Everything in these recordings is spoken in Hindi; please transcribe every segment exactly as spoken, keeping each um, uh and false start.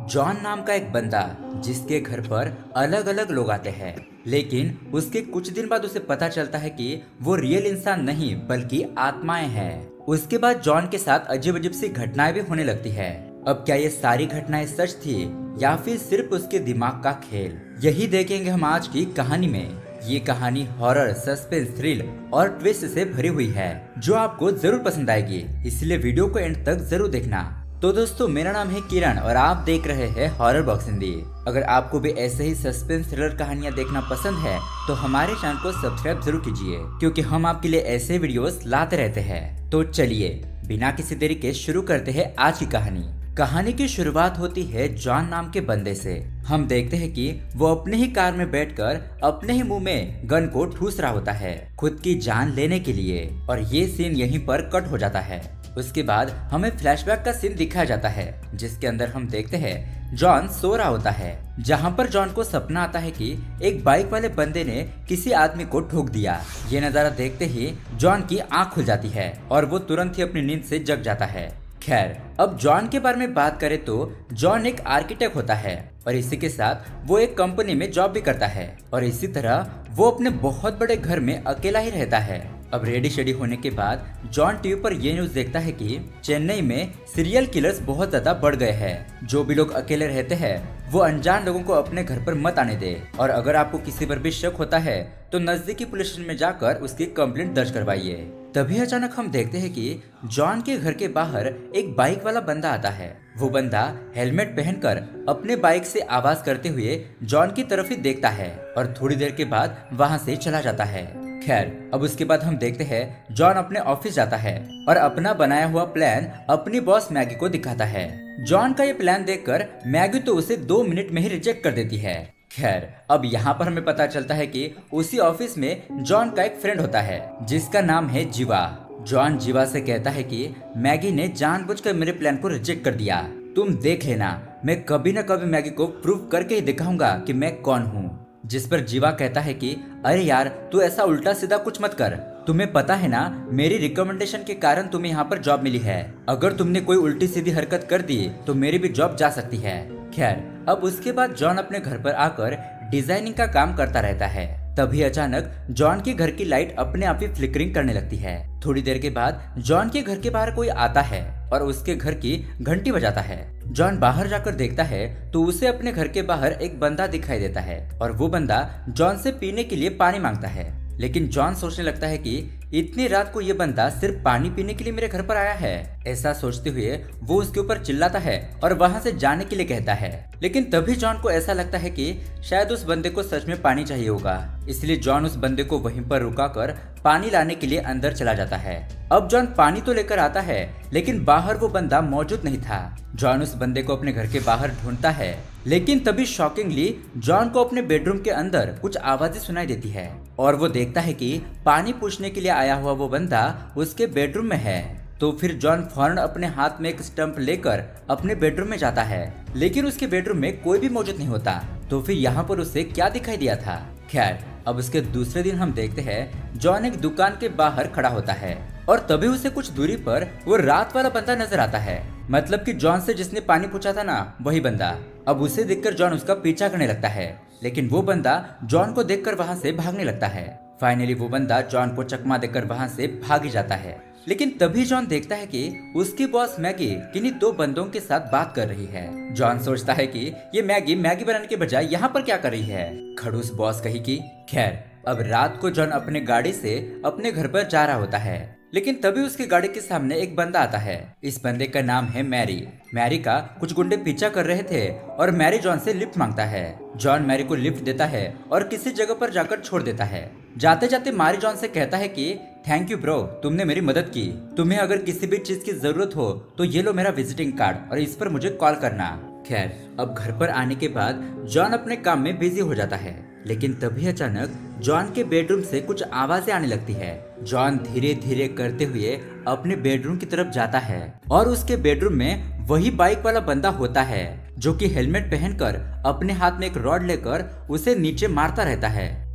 जॉन नाम का एक बंदा जिसके घर पर अलग अलग लोग आते हैं, लेकिन उसके कुछ दिन बाद उसे पता चलता है कि वो रियल इंसान नहीं बल्कि आत्माएं हैं। उसके बाद जॉन के साथ अजीब अजीब सी घटनाएं भी होने लगती है। अब क्या ये सारी घटनाएं सच थी या फिर सिर्फ उसके दिमाग का खेल, यही देखेंगे हम आज की कहानी में। ये कहानी हॉरर, सस्पेंस, थ्रिल और ट्विस्ट से भरी हुई है जो आपको जरूर पसंद आएगी, इसलिए वीडियो को एंड तक जरूर देखना। तो दोस्तों, मेरा नाम है किरण और आप देख रहे हैं हॉरर बॉक्स हिंदी। अगर आपको भी ऐसे ही सस्पेंस थ्रिलर कहानियां देखना पसंद है तो हमारे चैनल को सब्सक्राइब जरूर कीजिए, क्योंकि हम आपके लिए ऐसे वीडियोस लाते रहते हैं। तो चलिए बिना किसी देरी के शुरू करते हैं आज की कहानी। कहानी की शुरुआत होती है जॉन नाम के बंदे से। हम देखते हैं कि वो अपने ही कार में बैठकर अपने ही मुंह में गन को ठूस रहा होता है खुद की जान लेने के लिए, और ये सीन यहीं पर कट हो जाता है। उसके बाद हमें फ्लैशबैक का सीन दिखाया जाता है जिसके अंदर हम देखते हैं जॉन सो रहा होता है, जहां पर जॉन को सपना आता है कि एक बाइक वाले बंदे ने किसी आदमी को ठोक दिया। ये नजारा देखते ही जॉन की आंख खुल जाती है और वो तुरंत ही अपनी नींद से जग जाता है। खैर, अब जॉन के बारे में बात करें तो जॉन एक आर्किटेक्ट होता है और इसी के साथ वो एक कंपनी में जॉब भी करता है, और इसी तरह वो अपने बहुत बड़े घर में अकेला ही रहता है। अब रेडी शेडी होने के बाद जॉन टीवी पर ये न्यूज देखता है कि चेन्नई में सीरियल किलर्स बहुत ज्यादा बढ़ गए हैं। जो भी लोग अकेले रहते हैं वो अनजान लोगों को अपने घर पर मत आने दे, और अगर आपको किसी पर भी शक होता है तो नजदीकी पुलिस स्टेशन में जाकर उसकी कंप्लेंट दर्ज करवाइए। तभी अचानक हम देखते हैं कि जॉन के घर के बाहर एक बाइक वाला बंदा आता है। वो बंदा हेलमेट पहनकर अपने बाइक से आवाज करते हुए जॉन की तरफ ही देखता है और थोड़ी देर के बाद वहां से चला जाता है। खैर, अब उसके बाद हम देखते हैं जॉन अपने ऑफिस जाता है और अपना बनाया हुआ प्लान अपनी बॉस मैगी को दिखाता है। जॉन का ये प्लान देखकर मैगी तो उसे दो मिनट में ही रिजेक्ट कर देती है। खैर, अब यहाँ पर हमें पता चलता है कि उसी ऑफिस में जॉन का एक फ्रेंड होता है जिसका नाम है जीवा। जॉन जीवा से कहता है कि मैगी ने जानबूझकर मेरे प्लान को रिजेक्ट कर दिया। तुम देख लेना, मैं कभी न कभी मैगी को प्रूव करके ही दिखाऊंगा कि मैं कौन हूँ। जिस पर जीवा कहता है कि अरे यार, तू ऐसा उल्टा सीधा कुछ मत कर। तुम्हें पता है ना, मेरी रिकमेंडेशन के कारण तुम्हें यहाँ पर जॉब मिली है। अगर तुमने कोई उल्टी सीधी हरकत कर दी तो मेरी भी जॉब जा सकती है। खैर, अब उसके बाद जॉन अपने घर पर आकर डिजाइनिंग का काम करता रहता है। तभी अचानक जॉन के घर की लाइट अपने आप ही फ्लिकरिंग करने लगती है। थोड़ी देर के बाद जॉन के घर के बाहर कोई आता है और उसके घर की घंटी बजाता है। जॉन बाहर जाकर देखता है तो उसे अपने घर के बाहर एक बंदा दिखाई देता है और वो बंदा जॉन से पीने के लिए पानी मांगता है। लेकिन जॉन सोचने लगता है कि इतनी रात को ये बंदा सिर्फ पानी पीने के लिए मेरे घर पर आया है। ऐसा सोचते हुए वो उसके ऊपर चिल्लाता है और वहां से जाने के लिए कहता है। लेकिन तभी जॉन को ऐसा लगता है कि शायद उस बंदे को सच में पानी चाहिए होगा, इसलिए जॉन उस बंदे को वहीं पर रुकाकर पानी लाने के लिए अंदर चला जाता है। अब जॉन पानी तो लेकर आता है, लेकिन बाहर वो बंदा मौजूद नहीं था। जॉन उस बंदे को अपने घर के बाहर ढूंढता है, लेकिन तभी शॉकिंगली जॉन को अपने बेडरूम के अंदर कुछ आवाजें सुनाई देती है और वो देखता है कि पानी पूछने के लिए आया हुआ वो बंदा उसके बेडरूम में है। तो फिर जॉन फौरन अपने हाथ में एक स्टंप लेकर अपने बेडरूम में जाता है, लेकिन उसके बेडरूम में कोई भी मौजूद नहीं होता। तो फिर यहाँ पर उसे क्या दिखाई दिया था? खैर, अब उसके दूसरे दिन हम देखते हैं जॉन एक दुकान के बाहर खड़ा होता है और तभी उसे कुछ दूरी पर वो रात वाला बंदा नजर आता है, मतलब कि जॉन से जिसने पानी पूछा था ना, वही बंदा। अब उसे देखकर जॉन उसका पीछा करने लगता है, लेकिन वो बंदा जॉन को देखकर वहां से भागने लगता है। फाइनली वो बंदा जॉन को चकमा देकर वहां से भाग ही जाता है। लेकिन तभी जॉन देखता है कि उसकी बॉस मैगी किन्हीं दो बंदों के साथ बात कर रही है। जॉन सोचता है कि ये मैगी मैगी बनाने के बजाय यहाँ पर क्या कर रही है, खड़ूस बॉस कही की। खैर, अब रात को जॉन अपने गाड़ी से अपने घर पर जा रहा होता है, लेकिन तभी उसकी गाड़ी के सामने एक बंदा आता है। इस बंदे का नाम है मैरी। मैरी का कुछ गुंडे पीछा कर रहे थे और मैरी जॉन से लिफ्ट मांगता है। जॉन मैरी को लिफ्ट देता है और किसी जगह पर जाकर छोड़ देता है। जाते जाते मैरी जॉन से कहता है कि थैंक यू ब्रो, तुमने मेरी मदद की। तुम्हें अगर किसी भी चीज की जरूरत हो तो ये लो मेरा विजिटिंग कार्ड और इस पर मुझे कॉल करना। खैर, अब घर पर आने के बाद जॉन अपने काम में बिजी हो जाता है, लेकिन तभी अचानक जॉन के बेडरूम से कुछ आवाजें आने लगती है। जॉन धीरे धीरे करते हुए अपने बेडरूम की तरफ जाता है और उसके बेडरूम में वही बाइक वाला बंदा होता है जो कि हेलमेट पहनकर अपने हाथ में एक रॉड लेकर उसे नीचे मारता रहता है।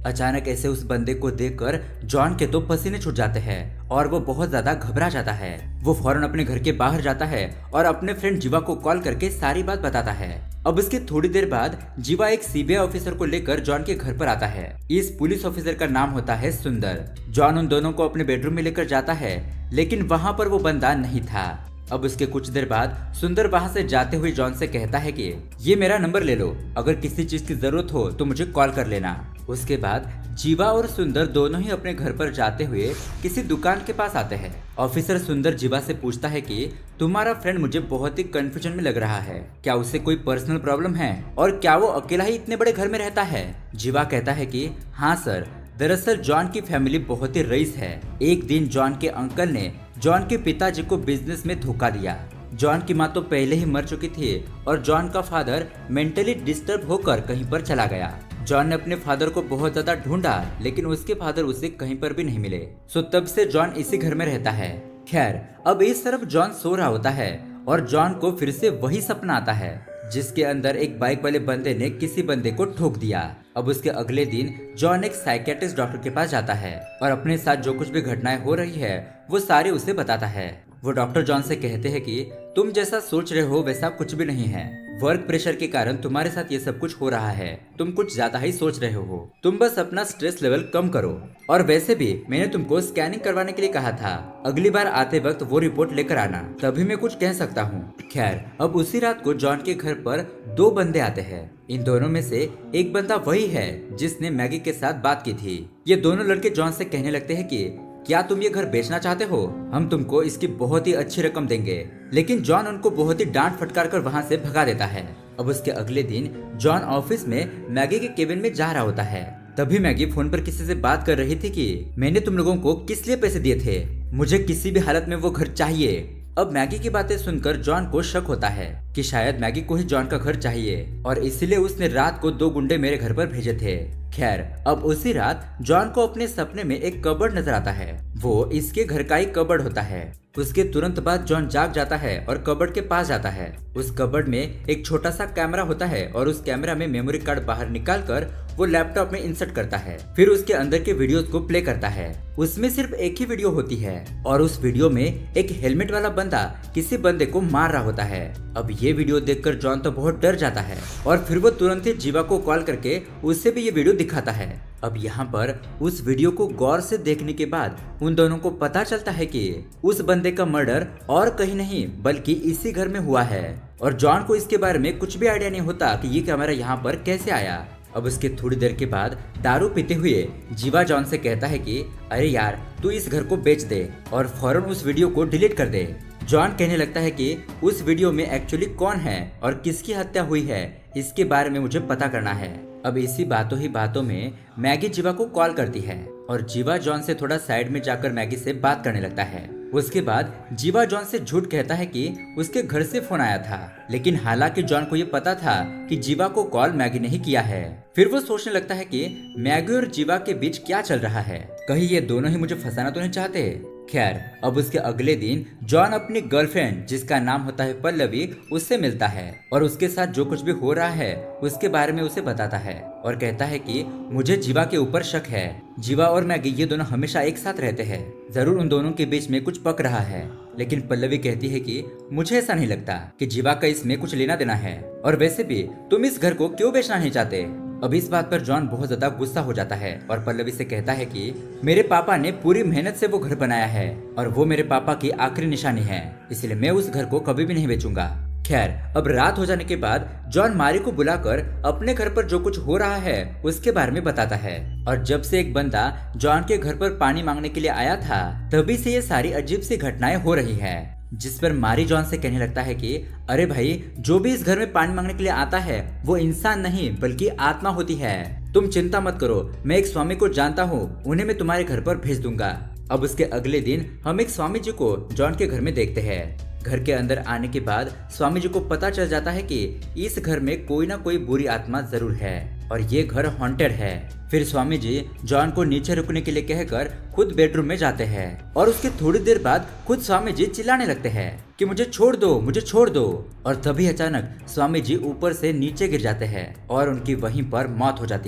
अचानक ऐसे उस बंदे को देखकर जॉन के तो पसीने छूट जाते हैं और वो बहुत ज्यादा घबरा जाता है। वो फौरन अपने घर के बाहर जाता है और अपने फ्रेंड जीवा को कॉल करके सारी बात बताता है। अब इसके थोड़ी देर बाद जीवा एक सीबीआई ऑफिसर को लेकर जॉन के घर पर आता है। इस पुलिस ऑफिसर का नाम होता है सुंदर। जॉन उन दोनों को अपने बेडरूम में लेकर जाता है, लेकिन वहाँ पर वो बंदा नहीं था। अब उसके कुछ देर बाद सुंदर वहां से जाते हुए जॉन से कहता है कि ये मेरा नंबर ले लो, अगर किसी चीज की जरूरत हो तो मुझे कॉल कर लेना। उसके बाद जीवा और सुंदर दोनों ही अपने घर पर जाते हुए किसी दुकान के पास आते हैं। ऑफिसर सुंदर जीवा से पूछता है कि तुम्हारा फ्रेंड मुझे बहुत ही कंफ्यूजन में लग रहा है, क्या उसे कोई पर्सनल प्रॉब्लम है और क्या वो अकेला ही इतने बड़े घर में रहता है? जीवा कहता है कि हाँ सर, दरअसल जॉन की फैमिली बहुत ही रईस है। एक दिन जॉन के अंकल ने जॉन के पिताजी को बिजनेस में धोखा दिया। जॉन की माँ तो पहले ही मर चुकी थी और जॉन का फादर मेंटली डिस्टर्ब होकर कहीं पर चला गया। जॉन ने अपने फादर को बहुत ज्यादा ढूंढा, लेकिन उसके फादर उसे कहीं पर भी नहीं मिले। सो तब से जॉन इसी घर में रहता है। खैर, अब इस तरफ जॉन सो रहा होता है और जॉन को फिर से वही सपना आता है जिसके अंदर एक बाइक वाले बंदे ने किसी बंदे को ठोक दिया। अब उसके अगले दिन जॉन एक साइकियाट्रिस्ट डॉक्टर के पास जाता है और अपने साथ जो कुछ भी घटनाएं हो रही है वो सारी उसे बताता है। वो डॉक्टर जॉन से कहते हैं कि तुम जैसा सोच रहे हो वैसा कुछ भी नहीं है। वर्क प्रेशर के कारण तुम्हारे साथ ये सब कुछ हो रहा है। तुम कुछ ज्यादा ही सोच रहे हो। तुम बस अपना स्ट्रेस लेवल कम करो। और वैसे भी मैंने तुमको स्कैनिंग करवाने के लिए कहा था। अगली बार आते वक्त वो रिपोर्ट लेकर आना, तभी मैं कुछ कह सकता हूँ। खैर, अब उसी रात को जॉन के घर पर दो बंदे आते हैं। इन दोनों में से एक बंदा वही है जिसने मैगी के साथ बात की थी। ये दोनों लड़के जॉन से कहने लगते हैं कि क्या तुम ये घर बेचना चाहते हो? हम तुमको इसकी बहुत ही अच्छी रकम देंगे। लेकिन जॉन उनको बहुत ही डांट फटकार कर वहाँ से भगा देता है। अब उसके अगले दिन जॉन ऑफिस में मैगी के केबिन में जा रहा होता है। तभी मैगी फोन पर किसी से बात कर रही थी कि मैंने तुम लोगों को किस लिए पैसे दिए थे, मुझे किसी भी हालत में वो घर चाहिए। अब मैगी की बातें सुनकर जॉन को शक होता है कि शायद मैगी को ही जॉन का घर चाहिए और इसलिए उसने रात को दो गुंडे मेरे घर पर भेजे थे। खैर, अब उसी रात जॉन को अपने सपने में एक कबर्ड नजर आता है। वो इसके घर का ही कबर्ड होता है। उसके तुरंत बाद जॉन जाग जाता है और कबर्ड के पास जाता है। उस कबर्ड में एक छोटा सा कैमरा होता है और उस कैमरा में मेमोरी कार्ड बाहर निकाल कर वो लैपटॉप में इंसर्ट करता है। फिर उसके अंदर के वीडियोस को प्ले करता है। उसमें सिर्फ एक ही वीडियो होती है और उस वीडियो में एक हेलमेट वाला बंदा किसी बंदे को मार रहा होता है। अब ये वीडियो देखकर जॉन तो बहुत डर जाता है और फिर वो तुरंत ही जीवा को कॉल करके उससे भी ये वीडियो दिखाता है। अब यहाँ पर उस वीडियो को गौर से देखने के बाद उन दोनों को पता चलता है कि उस बंदे का मर्डर और कहीं नहीं बल्कि इसी घर में हुआ है और जॉन को इसके बारे में कुछ भी आइडिया नहीं होता कि ये कैमरा यहाँ पर कैसे आया। अब उसके थोड़ी देर के बाद दारू पीते हुए जीवा जॉन से कहता है कि अरे यार, तू इस घर को बेच दे और फौरन उस वीडियो को डिलीट कर दे। जॉन कहने लगता है कि उस वीडियो में एक्चुअली कौन है और किसकी हत्या हुई है इसके बारे में मुझे पता करना है। अब इसी बातों ही बातों में मैगी जीवा को कॉल करती है और जीवा जॉन से थोड़ा साइड में जाकर मैगी से बात करने लगता है। उसके बाद जीवा जॉन से झूठ कहता है कि उसके घर से फोन आया था, लेकिन हालांकि जॉन को ये पता था कि जीवा को कॉल मैगी ने ही किया है। फिर वो सोचने लगता है कि मैगी और जीवा के बीच क्या चल रहा है, कहीं ये दोनों ही मुझे फंसाना तो नहीं चाहते। खैर, अब उसके अगले दिन जॉन अपनी गर्लफ्रेंड जिसका नाम होता है पल्लवी उससे मिलता है और उसके साथ जो कुछ भी हो रहा है उसके बारे में उसे बताता है और कहता है कि मुझे जीवा के ऊपर शक है। जीवा और मैगी ये दोनों हमेशा एक साथ रहते हैं, जरूर उन दोनों के बीच में कुछ पक रहा है। लेकिन पल्लवी कहती है कि मुझे ऐसा नहीं लगता कि जीवा का इसमें कुछ लेना देना है और वैसे भी तुम इस घर को क्यों बेचना नहीं चाहते। अब इस बात पर जॉन बहुत ज्यादा गुस्सा हो जाता है और पल्लवी से कहता है कि मेरे पापा ने पूरी मेहनत से वो घर बनाया है और वो मेरे पापा की आखिरी निशानी है, इसलिए मैं उस घर को कभी भी नहीं बेचूंगा। खैर, अब रात हो जाने के बाद जॉन मारी को बुलाकर अपने घर पर जो कुछ हो रहा है उसके बारे में बताता है और जब से एक बंदा जॉन के घर पर पानी मांगने के लिए आया था तभी से ये सारी अजीब सी घटनाएं हो रही है। जिस पर मारी जॉन से कहने लगता है कि अरे भाई, जो भी इस घर में पानी मांगने के लिए आता है वो इंसान नहीं बल्कि आत्मा होती है। तुम चिंता मत करो, मैं एक स्वामी को जानता हूँ, उन्हें मैं तुम्हारे घर पर भेज दूंगा। अब उसके अगले दिन हम एक स्वामी जी को जॉन के घर में देखते हैं। घर के अंदर आने के बाद स्वामी जी को पता चल जाता है कि इस घर में कोई ना कोई बुरी आत्मा जरूर है और ये घर हॉन्टेड है। फिर स्वामी जी जॉन को नीचे रुकने के लिए कहकर खुद बेडरूम में जाते हैं और उसके थोड़ी देर बाद खुद स्वामी जी चिल्लाने लगते हैं कि मुझे छोड़ दो, मुझे छोड़ दो। और तभी अचानक स्वामी जी ऊपर से नीचे गिर जाते हैं और उनकी वहीं पर मौत हो जाती है।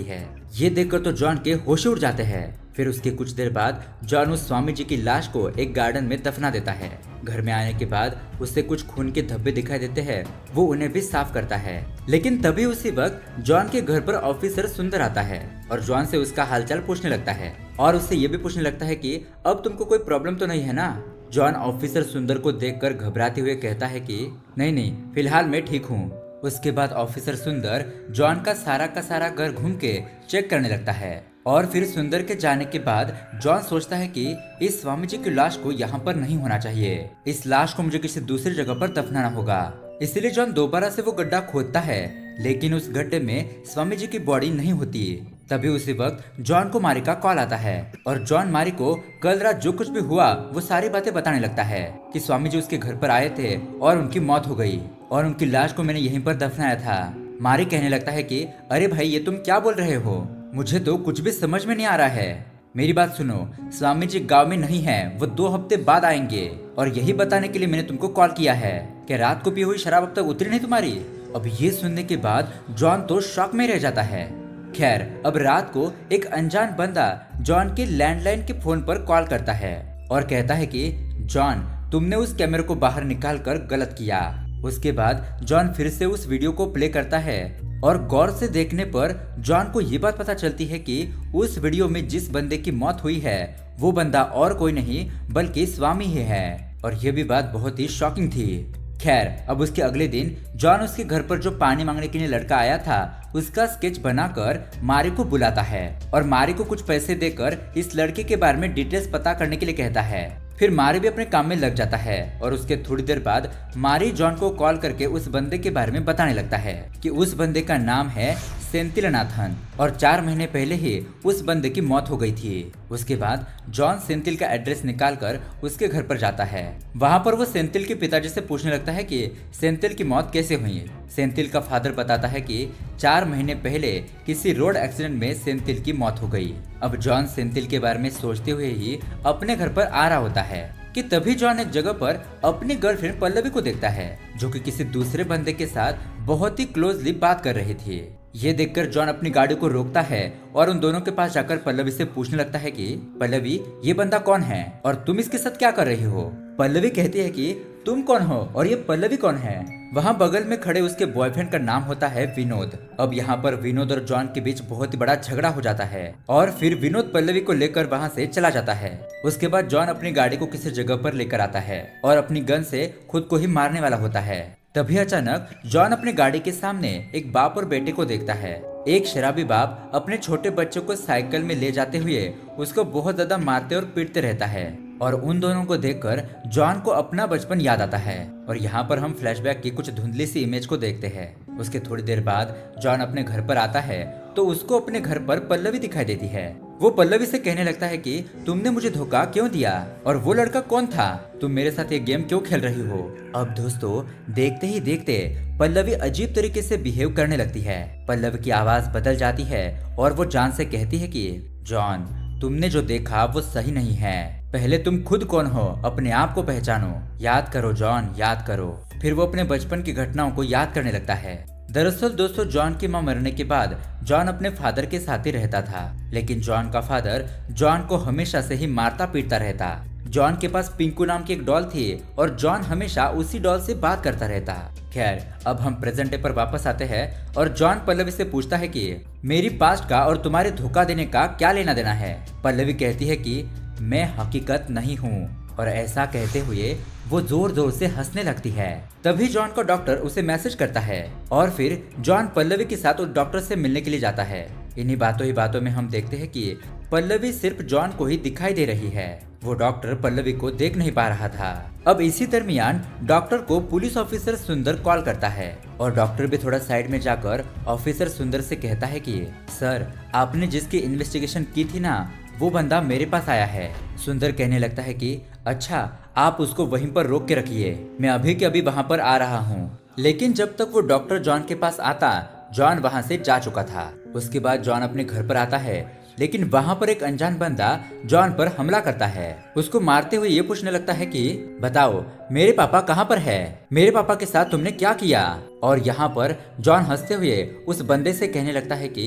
ये देखकर तो जॉन के होश उड़ जाते हैं। फिर उसके कुछ देर बाद जॉन उस स्वामी जी की लाश को एक गार्डन में दफना देता है। घर में आने के बाद उससे कुछ खून के धब्बे दिखाई देते हैं, वो उन्हें भी साफ करता है। लेकिन तभी उसी वक्त जॉन के घर पर ऑफिसर सुंदर आता है और जॉन से उसका हालचाल पूछने लगता है और उससे ये भी पूछने लगता है कि अब तुमको कोई प्रॉब्लम तो नहीं है ना। जॉन ऑफिसर सुंदर को देखकर घबराते हुए कहता है कि नहीं नहीं, फिलहाल मैं ठीक हूँ। उसके बाद ऑफिसर सुंदर जॉन का सारा का सारा घर घूम के चेक करने लगता है और फिर सुंदर के जाने के बाद जॉन सोचता है कि इस स्वामी जी की लाश को यहाँ पर नहीं होना चाहिए, इस लाश को मुझे किसी दूसरी जगह पर दफनाना होगा। इसलिए जॉन दोबारा से वो गड्ढा खोदता है, लेकिन उस गड्ढे में स्वामी जी की बॉडी नहीं होती। तभी उसी वक्त जॉन को मारी का कॉल आता है और जॉन मारी को कल रात जो कुछ भी हुआ वो सारी बातें बताने लगता है कि स्वामी जी उसके घर पर आए थे और उनकी मौत हो गई और उनकी लाश को मैंने यहीं पर दफनाया था। मारी कहने लगता है कि अरे भाई, ये तुम क्या बोल रहे हो, मुझे तो कुछ भी समझ में नहीं आ रहा है। मेरी बात सुनो, स्वामी जी गांव में नहीं है, वो दो हफ्ते बाद आएंगे और यही बताने के लिए मैंने तुमको कॉल किया है कि रात को पी हुई शराब अब तक उतरी नहीं तुम्हारी। अब ये सुनने के बाद जॉन तो शॉक में रह जाता है। खैर, अब रात को एक अनजान बंदा जॉन के लैंडलाइन के फोन पर कॉल करता है और कहता है कि जॉन, तुमने उस कैमरे को बाहर निकाल कर गलत किया। उसके बाद जॉन फिर से उस वीडियो को प्ले करता है और गौर से देखने पर जॉन को ये बात पता चलती है कि उस वीडियो में जिस बंदे की मौत हुई है वो बंदा और कोई नहीं बल्कि स्वामी ही है और ये भी बात बहुत ही शॉकिंग थी। खैर, अब उसके अगले दिन जॉन उसके घर पर जो पानी मांगने के लिए लड़का आया था उसका स्केच बनाकर मारी को बुलाता है और मारी को कुछ पैसे देकर इस लड़के के बारे में डिटेल्स पता करने के लिए कहता है। फिर मारी भी अपने काम में लग जाता है और उसके थोड़ी देर बाद मारी जॉन को कॉल करके उस बंदे के बारे में बताने लगता है कि उस बंदे का नाम है सेंथिलनाथन और चार महीने पहले ही उस बंदे की मौत हो गई थी। उसके बाद जॉन सेंथिल का एड्रेस निकालकर उसके घर पर जाता है। वहाँ पर वो सेंथिल के पिताजी से पूछने लगता है कि सेंथिल की मौत कैसे हुई। सेंथिल का फादर बताता है कि चार महीने पहले किसी रोड एक्सीडेंट में सेंथिल की मौत हो गई। अब जॉन सेंथिल के बारे में सोचते हुए ही अपने घर पर आ रहा होता है कि तभी जॉन एक जगह पर अपनी गर्लफ्रेंड पल्लवी को देखता है जो कि किसी दूसरे बंदे के साथ बहुत ही क्लोजली बात कर रही थी। ये देखकर जॉन अपनी गाड़ी को रोकता है और उन दोनों के पास जाकर पल्लवी से पूछने लगता है कि पल्लवी, ये बंदा कौन है और तुम इसके साथ क्या कर रही हो। पल्लवी कहती है कि तुम कौन हो और ये पल्लवी कौन है। वहाँ बगल में खड़े उसके बॉयफ्रेंड का नाम होता है विनोद। अब यहाँ पर विनोद और जॉन के बीच बहुत ही बड़ा झगड़ा हो जाता है और फिर विनोद पल्लवी को लेकर वहाँ से चला जाता है। उसके बाद जॉन अपनी गाड़ी को किसी जगह पर लेकर आता है और अपनी गन से खुद को ही मारने वाला होता है। तभी अचानक जॉन अपनी गाड़ी के सामने एक बाप और बेटे को देखता है। एक शराबी बाप अपने छोटे बच्चों को साइकिल में ले जाते हुए उसको बहुत ज्यादा मारते और पीटते रहता है और उन दोनों को देखकर जॉन को अपना बचपन याद आता है। और यहाँ पर हम फ्लैशबैक की कुछ धुंधली सी इमेज को देखते हैं। उसके थोड़ी देर बाद जॉन अपने घर पर आता है तो उसको अपने घर पर पल्लवी दिखाई देती है। वो पल्लवी से कहने लगता है कि तुमने मुझे धोखा क्यों दिया और वो लड़का कौन था, तुम मेरे साथ ये गेम क्यों खेल रही हो। अब दोस्तों, देखते ही देखते पल्लवी अजीब तरीके से बिहेव करने लगती है। पल्लवी की आवाज बदल जाती है और वो जॉन से कहती है कि जॉन, तुमने जो देखा वो सही नहीं है, पहले तुम खुद कौन हो अपने आप को पहचानो, याद करो जॉन, याद करो। फिर वो अपने बचपन की घटनाओं को याद करने लगता है। दरअसल दोस्तों, जॉन की मां मरने के बाद जॉन अपने फादर के साथ ही रहता था, लेकिन जॉन का फादर जॉन को हमेशा से ही मारता पीटता रहता। जॉन के पास पिंकू नाम की एक डॉल थी और जॉन हमेशा उसी डॉल से बात करता रहता। खैर, अब हम प्रेजेंट डे पर वापस आते हैं और जॉन पल्लवी से पूछता है कि मेरी पास्ट का और तुम्हारे धोखा देने का क्या लेना देना है। पल्लवी कहती है कि मैं हकीकत नहीं हूँ और ऐसा कहते हुए वो जोर जोर से हंसने लगती है। तभी जॉन का डॉक्टर उसे मैसेज करता है और फिर जॉन पल्लवी के साथ उस डॉक्टर से मिलने के लिए जाता है। इन्हीं बातों ही बातों में हम देखते हैं कि पल्लवी सिर्फ जॉन को ही दिखाई दे रही है, वो डॉक्टर पल्लवी को देख नहीं पा रहा था। अब इसी दरमियान डॉक्टर को पुलिस ऑफिसर सुंदर कॉल करता है और डॉक्टर भी थोड़ा साइड में जाकर ऑफिसर सुंदर से कहता है कि सर, आपने जिसकी इन्वेस्टिगेशन की थी ना, वो बंदा मेरे पास आया है। सुंदर कहने लगता है कि अच्छा, आप उसको वहीं पर रोक के रखिए, मैं अभी के अभी वहाँ पर आ रहा हूँ। लेकिन जब तक वो डॉक्टर जॉन के पास आता, जॉन वहाँ से जा चुका था। उसके बाद जॉन अपने घर पर आता है, लेकिन वहाँ पर एक अनजान बंदा जॉन पर हमला करता है। उसको मारते हुए ये पूछने लगता है कि बताओ, मेरे पापा कहाँ पर है, मेरे पापा के साथ तुमने क्या किया। और यहाँ पर जॉन हंसते हुए उस बंदे से कहने लगता है कि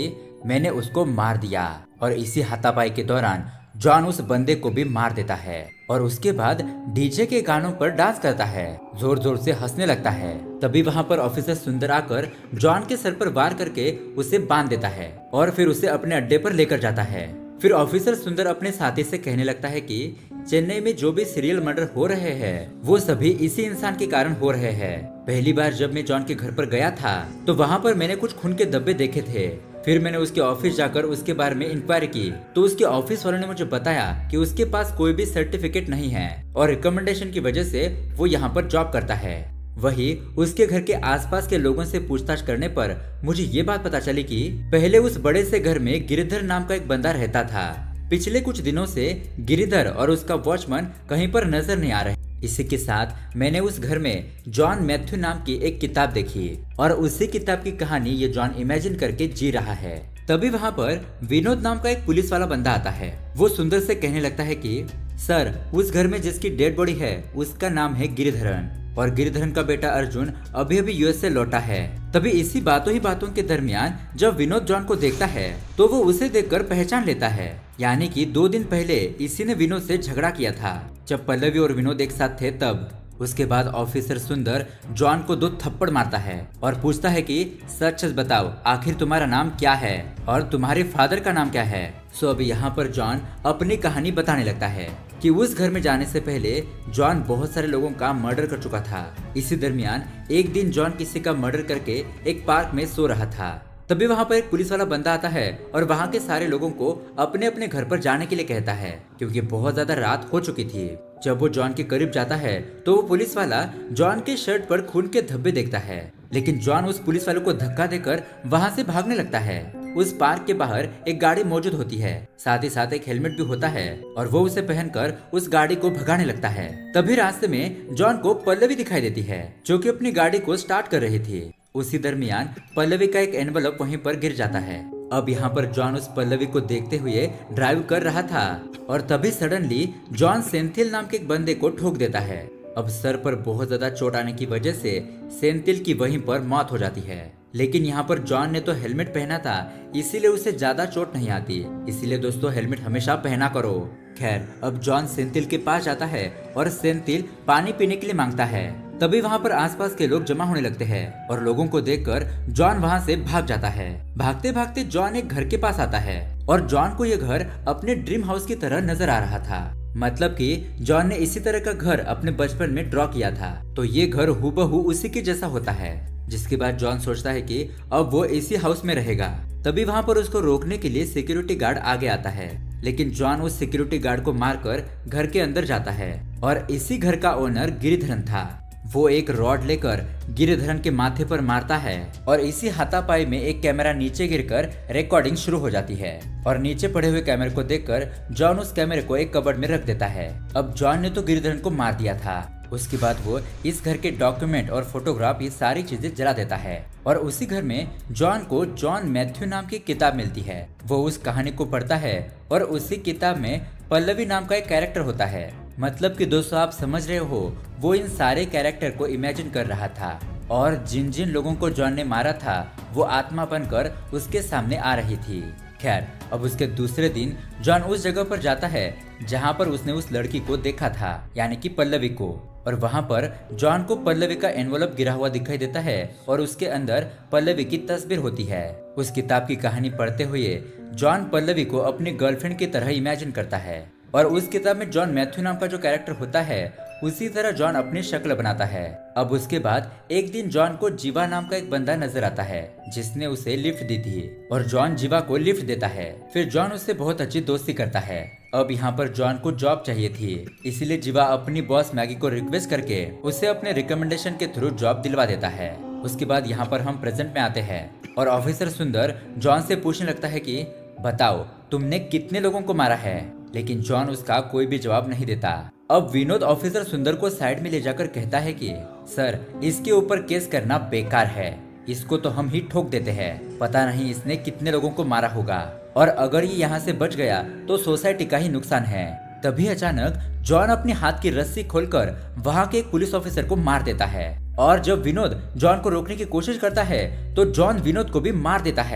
मैंने उसको मार दिया। और इसी हाथापाई के दौरान जॉन उस बंदे को भी मार देता है और उसके बाद डीजे के गानों पर डांस करता है, जोर जोर से हंसने लगता है। तभी वहाँ पर ऑफिसर सुंदर आकर जॉन के सर पर वार करके उसे बांध देता है और फिर उसे अपने अड्डे पर लेकर जाता है। फिर ऑफिसर सुंदर अपने साथी से कहने लगता है कि चेन्नई में जो भी सीरियल मर्डर हो रहे हैं वो सभी इसी इंसान के कारण हो रहे हैं। पहली बार जब मैं जॉन के घर पर गया था तो वहाँ पर मैंने कुछ खून के धब्बे देखे थे। फिर मैंने उसके ऑफिस जाकर उसके बारे में इंक्वायरी की तो उसके ऑफिस वालों ने मुझे बताया कि उसके पास कोई भी सर्टिफिकेट नहीं है और रिकमेंडेशन की वजह से वो यहाँ पर जॉब करता है। वही उसके घर के आसपास के लोगों से पूछताछ करने पर मुझे ये बात पता चली कि पहले उस बड़े से घर में गिरिधर नाम का एक बंदा रहता था। पिछले कुछ दिनों से गिरिधर और उसका वॉचमैन कहीं पर नजर नहीं आ रहे। इसी के साथ मैंने उस घर में जॉन मैथ्यू नाम की एक किताब देखी और उसी किताब की कहानी ये जॉन इमेजिन करके जी रहा है। तभी वहाँ पर विनोद नाम का एक पुलिस वाला बंदा आता है। वो सुंदर से कहने लगता है कि सर, उस घर में जिसकी डेड बॉडी है उसका नाम है गिरिधरन और गिरिधरन का बेटा अर्जुन अभी अभी यूएस से लौटा है। तभी इसी बातों ही बातों के दरमियान जब विनोद जॉन को देखता है तो वो उसे देखकर पहचान लेता है, यानी कि दो दिन पहले इसी ने विनोद से झगड़ा किया था जब पल्लवी और विनोद एक साथ थे तब। उसके बाद ऑफिसर सुंदर जॉन को दो थप्पड़ मारता है और पूछता है कि सच सच बताओ आखिर तुम्हारा नाम क्या है और तुम्हारे फादर का नाम क्या है। सो अभी यहाँ पर जॉन अपनी कहानी बताने लगता है कि उस घर में जाने से पहले जॉन बहुत सारे लोगों का मर्डर कर चुका था। इसी दरमियान एक दिन जॉन किसी का मर्डर करके एक पार्क में सो रहा था। तभी वहाँ पर एक पुलिस वाला बंदा आता है और वहाँ के सारे लोगों को अपने अपने घर पर जाने के लिए कहता है क्योंकि बहुत ज्यादा रात हो चुकी थी। जब वो जॉन के करीब जाता है तो वो पुलिस वाला जॉन के शर्ट पर खून के धब्बे देखता है, लेकिन जॉन उस पुलिस वाले को धक्का देकर वहाँ से भागने लगता है। उस पार्क के बाहर एक गाड़ी मौजूद होती है, साथ ही साथ एक हेलमेट भी होता है और वो उसे पहनकर उस गाड़ी को भगाने लगता है। तभी रास्ते में जॉन को पल्लवी दिखाई देती है जो कि अपनी गाड़ी को स्टार्ट कर रही थी। उसी दरमियान पल्लवी का एक एनवलप वहीं पर गिर जाता है। अब यहाँ पर जॉन उस पल्लवी को देखते हुए ड्राइव कर रहा था और तभी सडनली जॉन सेंथिल नाम के एक बंदे को ठोक देता है। अब सर पर बहुत ज्यादा चोट आने की वजह से सेंथिल की वहीं पर मौत हो जाती है, लेकिन यहाँ पर जॉन ने तो हेलमेट पहना था इसीलिए उसे ज्यादा चोट नहीं आती। इसीलिए दोस्तों हेलमेट हमेशा पहना करो। खैर, अब जॉन सेंथिल के पास जाता है और सेंथिल पानी पीने के लिए मांगता है। तभी वहाँ पर आसपास के लोग जमा होने लगते हैं और लोगों को देखकर जॉन वहाँ से भाग जाता है। भागते भागते जॉन एक घर के पास आता है और जॉन को यह घर अपने ड्रीम हाउस की तरह नजर आ रहा था। मतलब कि जॉन ने इसी तरह का घर अपने बचपन में ड्रॉ किया था, तो ये घर हूबहू उसी के जैसा होता है। जिसके बाद जॉन सोचता है कि अब वो इसी हाउस में रहेगा। तभी वहाँ पर उसको रोकने के लिए सिक्योरिटी गार्ड आगे आता है, लेकिन जॉन उस सिक्योरिटी गार्ड को मारकर घर के अंदर जाता है और इसी घर का ओनर गिरिधरन था। वो एक रॉड लेकर गिरिधरन के माथे पर मारता है और इसी हाथापाई में एक कैमरा नीचे गिरकर रिकॉर्डिंग शुरू हो जाती है और नीचे पड़े हुए कैमरे को देखकर जॉन उस कैमरे को एक कबर्ड में रख देता है। अब जॉन ने तो गिरिधरन को मार दिया था। उसके बाद वो इस घर के डॉक्यूमेंट और फोटोग्राफ ये सारी चीजें जला देता है और उसी घर में जॉन को जॉन मैथ्यू नाम की किताब मिलती है। वो उस कहानी को पढ़ता है और उसी किताब में पल्लवी नाम का एक कैरेक्टर होता है। मतलब कि दोस्तों आप समझ रहे हो, वो इन सारे कैरेक्टर को इमेजिन कर रहा था और जिन जिन लोगों को जॉन ने मारा था वो आत्मा बनकर उसके सामने आ रही थी। खैर, अब उसके दूसरे दिन जॉन उस जगह पर जाता है जहां पर उसने उस लड़की को देखा था, यानी कि पल्लवी को, और वहां पर जॉन को पल्लवी का एनवलप गिरा हुआ दिखाई देता है और उसके अंदर पल्लवी की तस्वीर होती है। उस किताब की कहानी पढ़ते हुए जॉन पल्लवी को अपनी गर्लफ्रेंड की तरह इमेजिन करता है और उस किताब में जॉन मैथ्यू नाम का जो कैरेक्टर होता है उसी तरह जॉन अपनी शक्ल बनाता है। अब उसके बाद एक दिन जॉन को जीवा नाम का एक बंदा नजर आता है जिसने उसे लिफ्ट दी थी और जॉन जीवा को लिफ्ट देता है। फिर जॉन उससे बहुत अच्छी दोस्ती करता है। अब यहाँ पर जॉन को जॉब चाहिए थी, इसीलिए जीवा अपनी बॉस मैगी को रिक्वेस्ट करके उसे अपने रिकमेंडेशन के थ्रू जॉब दिलवा देता है। उसके बाद यहाँ पर हम प्रेजेंट में आते हैं और ऑफिसर सुंदर जॉन से पूछने लगता है कि बताओ तुमने कितने लोगों को मारा है, लेकिन जॉन उसका कोई भी जवाब नहीं देता। अब विनोद ऑफिसर सुंदर को साइड में ले जाकर कहता है कि सर, इसके ऊपर केस करना बेकार है, इसको तो हम ही ठोक देते हैं, पता नहीं इसने कितने लोगों को मारा होगा और अगर ये यहाँ से बच गया तो सोसाइटी का ही नुकसान है। तभी अचानक जॉन अपने हाथ की रस्सी खोलकर वहाँ के एक पुलिस ऑफिसर को मार देता है और जब विनोद जॉन को रोकने की कोशिश करता है तो जॉन विनोद को भी मार देता है।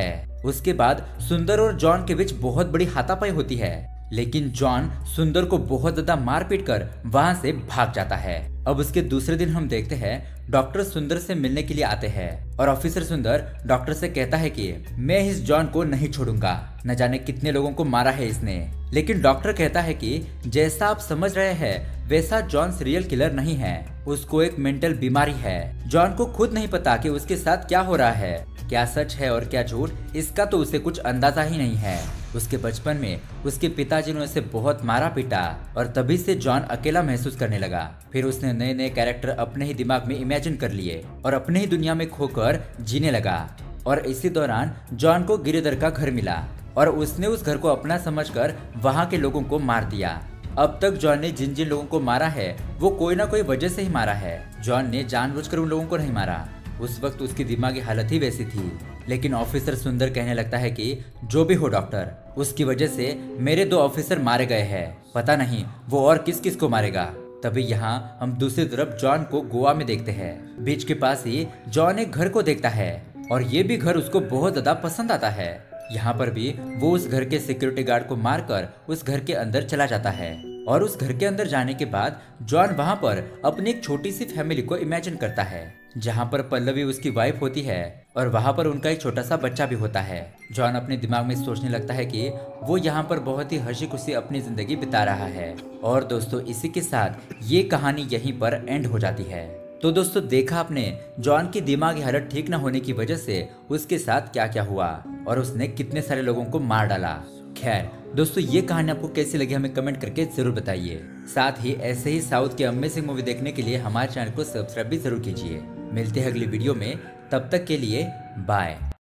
उसके बाद सुंदर और जॉन के बीच बहुत बड़ी हाथापाई होती है, लेकिन जॉन सुंदर को बहुत ज्यादा मार पीट कर वहां से भाग जाता है। अब उसके दूसरे दिन हम देखते हैं डॉक्टर सुंदर से मिलने के लिए आते हैं और ऑफिसर सुंदर डॉक्टर से कहता है कि मैं इस जॉन को नहीं छोड़ूंगा, न जाने कितने लोगों को मारा है इसने। लेकिन डॉक्टर कहता है कि जैसा आप समझ रहे हैं वैसा जॉन सीरियल किलर नहीं है, उसको एक मेंटल बीमारी है। जॉन को खुद नहीं पता कि उसके साथ क्या हो रहा है, क्या सच है और क्या झूठ, इसका तो उसे कुछ अंदाजा ही नहीं है। उसके बचपन में उसके पिताजी ने उसे बहुत मारा पीटा और तभी से जॉन अकेला महसूस करने लगा। फिर उसने नए नए कैरेक्टर अपने ही दिमाग में इमेजिन कर लिए और अपने ही दुनिया में खोकर जीने लगा। और इसी दौरान जॉन को गिरिधर का घर मिला और उसने उस घर को अपना समझकर वहाँ के लोगों को मार दिया। अब तक जॉन ने जिन जिन लोगों को मारा है वो कोई ना कोई वजह से ही मारा है। जॉन ने जानबूझकर उन लोगों को नहीं मारा, उस वक्त उसकी दिमागी हालत ही वैसी थी। लेकिन ऑफिसर सुंदर कहने लगता है कि जो भी हो डॉक्टर, उसकी वजह से मेरे दो ऑफिसर मारे गए हैं, पता नहीं वो और किस किस को मारेगा। तभी यहाँ हम दूसरी तरफ जॉन को गोवा में देखते हैं। बीच के पास ही जॉन एक घर को देखता है और ये भी घर उसको बहुत ज्यादा पसंद आता है। यहाँ पर भी वो उस घर के सिक्योरिटी गार्ड को मारकर उस घर के अंदर चला जाता है और उस घर के अंदर जाने के बाद जॉन वहाँ पर अपनी एक छोटी सी फैमिली को इमेजिन करता है, जहाँ पर पल्लवी उसकी वाइफ होती है और वहाँ पर उनका एक छोटा सा बच्चा भी होता है। जॉन अपने दिमाग में सोचने लगता है कि वो यहाँ पर बहुत ही हंसी खुशी अपनी जिंदगी बिता रहा है। और दोस्तों इसी के साथ ये कहानी यहीं पर एंड हो जाती है। तो दोस्तों देखा आपने जॉन की दिमागी हालत ठीक न होने की वजह से उसके साथ क्या क्या हुआ और उसने कितने सारे लोगों को मार डाला। खैर दोस्तों ये कहानी आपको कैसी लगी हमें कमेंट करके जरूर बताइए। साथ ही ऐसे ही साउथ की अमेजिंग मूवी देखने के लिए हमारे चैनल को सब्सक्राइब भी जरूर कीजिए। मिलते हैं अगली वीडियो में, तब तक के लिए बाय।